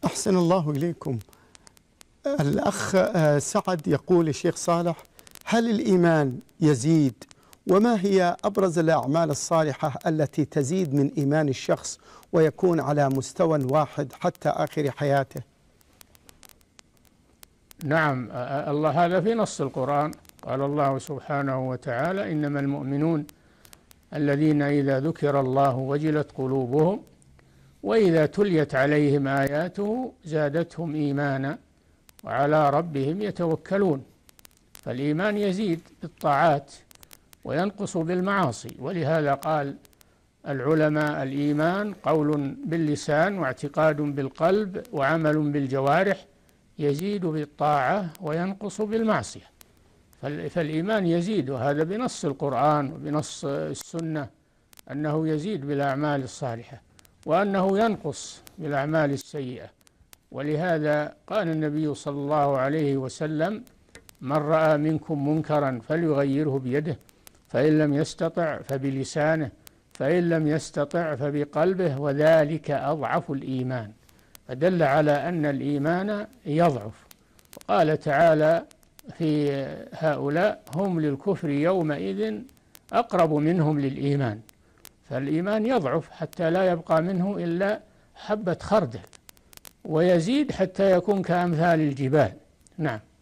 أحسن الله إليكم. الأخ سعد يقول: الشيخ صالح، هل الإيمان يزيد؟ وما هي أبرز الأعمال الصالحة التي تزيد من إيمان الشخص ويكون على مستوى واحد حتى آخر حياته؟ نعم، الله هذا في نص القرآن. قال الله سبحانه وتعالى: إنما المؤمنون الذين إذا ذكر الله وجلت قلوبهم وإذا تليت عليهم آياته زادتهم إيمانا وعلى ربهم يتوكلون. فالإيمان يزيد بالطاعات وينقص بالمعاصي، ولهذا قال العلماء: الإيمان قول باللسان واعتقاد بالقلب وعمل بالجوارح، يزيد بالطاعة وينقص بالمعصية. فالإيمان يزيد، وهذا بنص القرآن وبنص السنة، أنه يزيد بالأعمال الصالحة وأنه ينقص بالأعمال السيئة. ولهذا قال النبي صلى الله عليه وسلم: من رأى منكم منكرا فليغيره بيده، فإن لم يستطع فبلسانه، فإن لم يستطع فبقلبه، وذلك أضعف الإيمان. فدل على أن الإيمان يضعف. قال تعالى في هؤلاء: هم للكفر يومئذ أقرب منهم للإيمان. فالإيمان يضعف حتى لا يبقى منه إلا حبة خردل، ويزيد حتى يكون كأمثال الجبال. نعم.